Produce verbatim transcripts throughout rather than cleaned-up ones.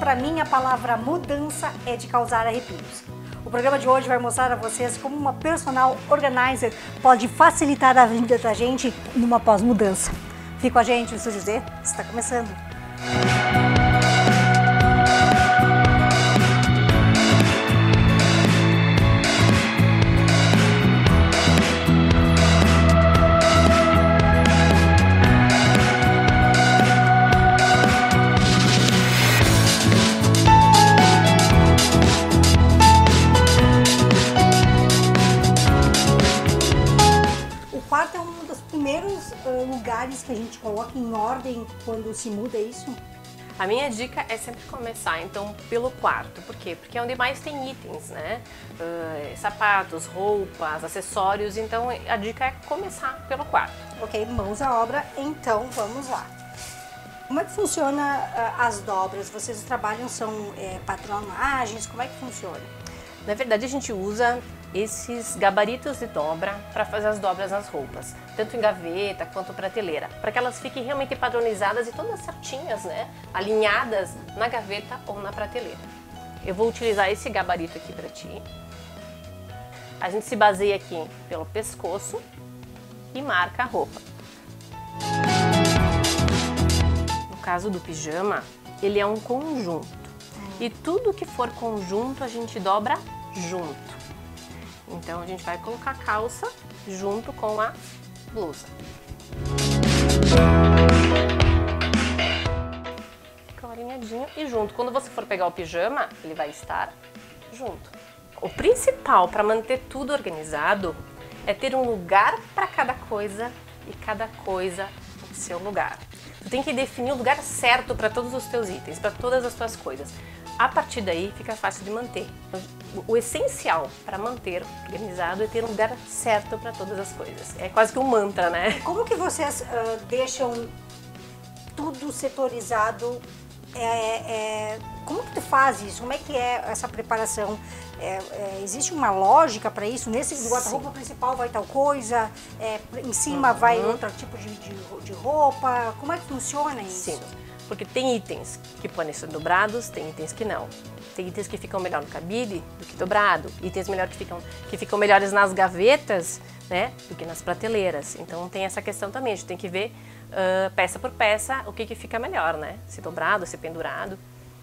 para mim a palavra mudança é de causar arrepios. O programa de hoje vai mostrar a vocês como uma personal organizer pode facilitar a vida da gente numa pós-mudança. Fica com a gente, o Estúdio Z está começando. Lugares que a gente coloca em ordem quando se muda, é isso? A minha dica é sempre começar, então, pelo quarto. Por quê? Porque é onde mais tem itens, né? Uh, sapatos, roupas, acessórios, então a dica é começar pelo quarto. Ok, mãos à obra, então vamos lá. Como é que funciona uh, as dobras? Vocês trabalham, são é, patronagens, como é que funciona? Na verdade, a gente usa esses gabaritos de dobra para fazer as dobras nas roupas, tanto em gaveta quanto prateleira, para que elas fiquem realmente padronizadas e todas certinhas, né, alinhadas na gaveta ou na prateleira. Eu vou utilizar esse gabarito aqui para ti. A gente se baseia aqui pelo pescoço e marca a roupa. No caso do pijama, ele é um conjunto e tudo que for conjunto a gente dobra junto. Então a gente vai colocar a calça junto com a blusa. Fica alinhadinho e junto. Quando você for pegar o pijama, ele vai estar junto. O principal para manter tudo organizado é ter um lugar para cada coisa e cada coisa no seu lugar. Tu tem que definir o lugar certo para todos os teus itens, para todas as tuas coisas. A partir daí fica fácil de manter. O essencial para manter organizado é ter um lugar certo para todas as coisas. É quase que um mantra, né? Como que vocês uh, deixam tudo setorizado? É, é, como que tu faz isso? Como é que é essa preparação? É, é, existe uma lógica para isso? Nesse guarda-roupa principal vai tal coisa, é, em cima uhum. vai outro tipo de, de, de roupa. Como é que funciona isso? Sim. Porque tem itens que podem ser dobrados, tem itens que não. Tem itens que ficam melhor no cabide do que dobrado, itens melhor que ficam, que ficam melhores nas gavetas, né, do que nas prateleiras. Então tem essa questão também, a gente tem que ver uh, peça por peça o que, que fica melhor, né? Se dobrado, se pendurado.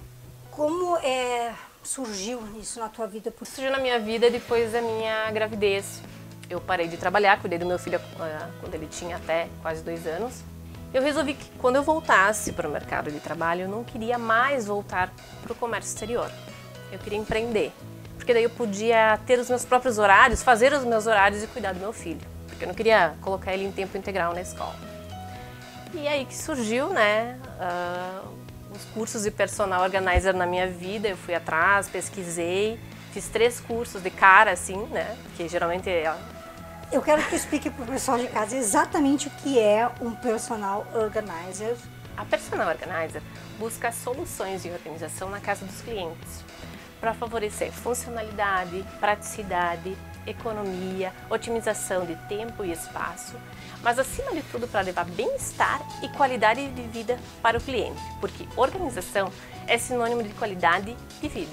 Como é, surgiu isso na tua vida? Surgiu na minha vida depois da minha gravidez. Eu parei de trabalhar, cuidei do meu filho uh, quando ele tinha até quase dois anos. Eu resolvi que quando eu voltasse para o mercado de trabalho, eu não queria mais voltar para o comércio exterior. Eu queria empreender, porque daí eu podia ter os meus próprios horários, fazer os meus horários e cuidar do meu filho, porque eu não queria colocar ele em tempo integral na escola. E aí que surgiu, né, uh, os cursos de personal organizer na minha vida. Eu fui atrás, pesquisei, fiz três cursos de cara, assim, né, que geralmente é... Eu quero que tu explique para o pessoal de casa exatamente o que é um personal organizer. A personal organizer busca soluções de organização na casa dos clientes para favorecer funcionalidade, praticidade, economia, otimização de tempo e espaço, mas acima de tudo para levar bem-estar e qualidade de vida para o cliente, porque organização é sinônimo de qualidade de vida.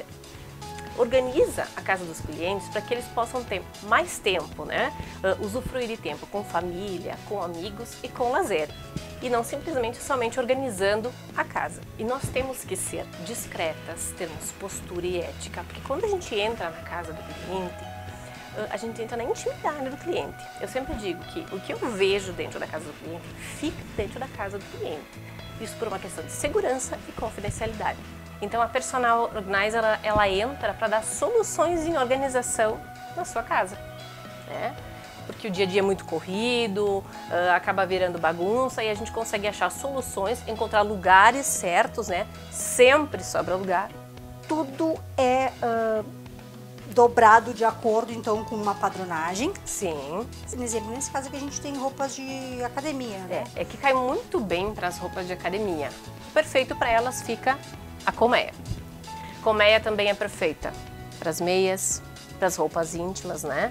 Organiza a casa dos clientes para que eles possam ter mais tempo, né? Uh, usufruir de tempo com família, com amigos e com lazer. E não simplesmente somente organizando a casa. E nós temos que ser discretas, termos postura e ética, porque quando a gente entra na casa do cliente, uh, a gente entra na intimidade do cliente. Eu sempre digo que o que eu vejo dentro da casa do cliente fica dentro da casa do cliente. Isso por uma questão de segurança e confidencialidade. Então a personal organizer ela, ela entra para dar soluções em organização na sua casa, né? Porque o dia a dia é muito corrido, uh, acaba virando bagunça e a gente consegue achar soluções, encontrar lugares certos, né? Sempre sobra lugar. Tudo é uh, dobrado de acordo então com uma padronagem. Sim. Por exemplo, nesse caso aqui a gente tem roupas de academia, né? É, é que cai muito bem para as roupas de academia. Perfeito para elas fica a colmeia. Colmeia também é perfeita para as meias, para as roupas íntimas, né?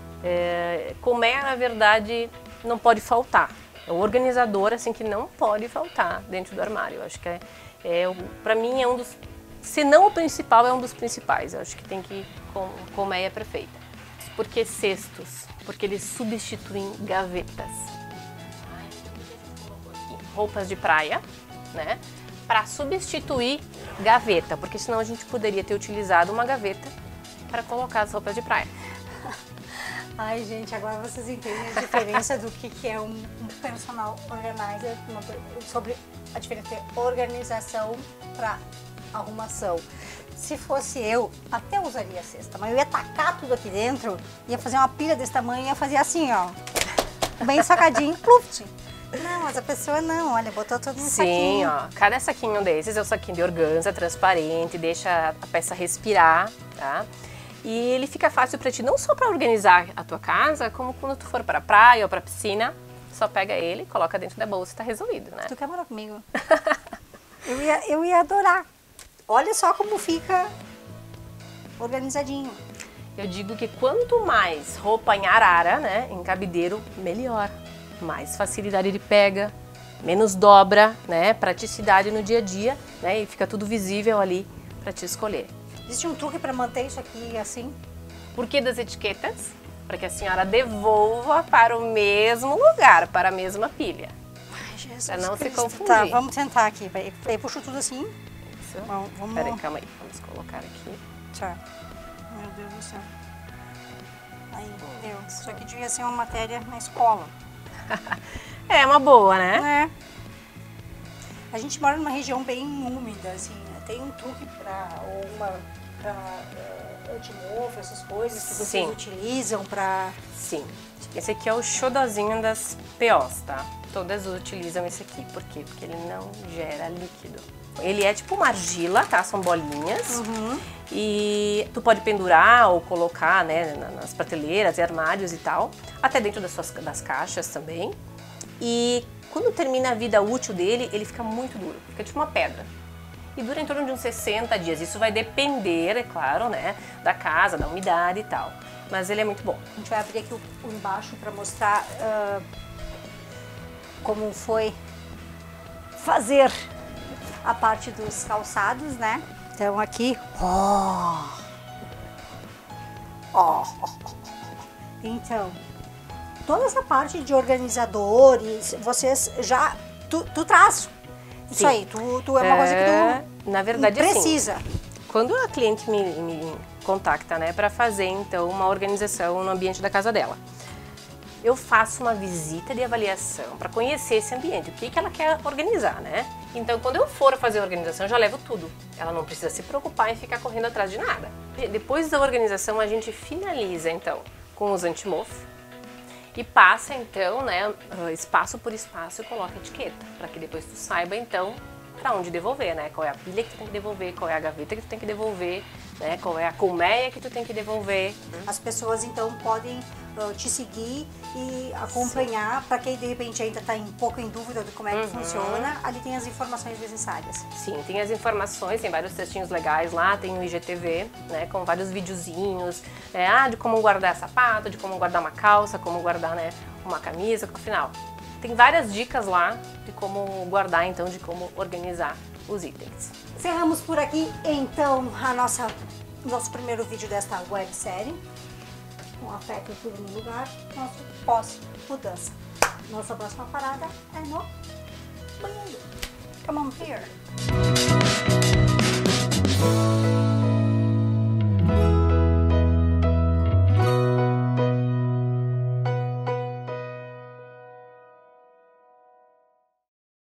É, colmeia, na verdade, não pode faltar. É um organizador assim que não pode faltar dentro do armário. Eu acho que é, é para mim é um dos Se não o principal, é um dos principais. Eu acho que tem que ir com colmeia perfeita. Por que cestos? Porque eles substituem gavetas. Roupas de praia, né? Para substituir gaveta, porque senão a gente poderia ter utilizado uma gaveta para colocar as roupas de praia. Ai, gente, agora vocês entendem a diferença do que, que é um, um personal organizer, uma, sobre a diferença de organização para arrumação. Se fosse eu, até usaria a cesta, mas eu ia tacar tudo aqui dentro, ia fazer uma pilha desse tamanho, ia fazer assim, ó, bem sacadinho, pluft. Não, mas a pessoa não, olha, botou tudo no Sim, saquinho. Sim, ó, cada saquinho desses é um saquinho de organza, transparente, deixa a peça respirar, tá? E ele fica fácil para ti, não só para organizar a tua casa, como quando tu for para a praia ou para a piscina, só pega ele, coloca dentro da bolsa e tá resolvido, né? Tu quer morar comigo? eu, ia, eu ia adorar. Olha só como fica organizadinho. Eu digo que quanto mais roupa em arara, né, em cabideiro, melhor. Mais facilidade de pega, menos dobra, né, praticidade no dia a dia, né, e fica tudo visível ali para te escolher. Existe um truque para manter isso aqui assim? Por que das etiquetas? Para que a senhora devolva para o mesmo lugar, para a mesma pilha. Ai, Jesus Para não Cristo. se confundir. Tá, vamos tentar aqui. Aí puxo tudo assim. Isso. Bom, vamos... Peraí, calma aí. Vamos colocar aqui. Tá. Meu Deus do céu. Aí, deu. Isso aqui devia ser uma matéria na escola. É uma boa, né? É. A gente mora numa região bem úmida, assim, né? Tem um truque para uma para uh, antimofo, essas coisas que vocês Sim. utilizam para... Sim. Esse aqui é o xodozinho das P Os, tá? Todas utilizam esse aqui. Por quê? Porque ele não gera líquido. Ele é tipo uma argila, tá? São bolinhas. Uhum. E tu pode pendurar ou colocar, né, nas prateleiras e armários e tal. Até dentro das, suas, das caixas também. E quando termina a vida útil dele, ele fica muito duro. Fica tipo uma pedra. E dura em torno de uns sessenta dias. Isso vai depender, é claro, né, da casa, da umidade e tal. Mas ele é muito bom. A gente vai abrir aqui o, o embaixo para mostrar uh, como foi fazer a parte dos calçados, né? Então aqui, ó, ó, então toda essa parte de organizadores, vocês já, tu, tu traz isso. Sim. Aí, tu, tu é uma é, coisa que tu na verdade, precisa. Assim, quando a cliente me, me contacta, né, para fazer então uma organização no ambiente da casa dela, eu faço uma visita de avaliação para conhecer esse ambiente, o que, que ela quer organizar, né? Então, quando eu for fazer a organização, eu já levo tudo. Ela não precisa se preocupar em ficar correndo atrás de nada. Depois da organização, a gente finaliza, então, com os antimofo e passa, então, né, espaço por espaço e coloca etiqueta, para que depois tu saiba, então, para onde devolver, né? Qual é a pilha que tu tem que devolver, qual é a gaveta que tu tem que devolver, né? Qual é a colmeia que tu tem que devolver. As pessoas, então, podem uh, te seguir e acompanhar, para quem de repente ainda está um pouco em dúvida de como é que uhum. funciona, ali tem as informações necessárias. Sim, tem as informações, tem vários textinhos legais lá, tem o I G T V, né, com vários videozinhos, né, ah, de como guardar sapato, de como guardar uma calça, como guardar, né, uma camisa, afinal. Tem várias dicas lá de como guardar, então, de como organizar os itens. Encerramos por aqui, então, a nossa, nosso primeiro vídeo desta websérie. Com afeto e tudo no lugar, nosso pós-mudança. Nossa próxima parada é no banheiro. Come on here.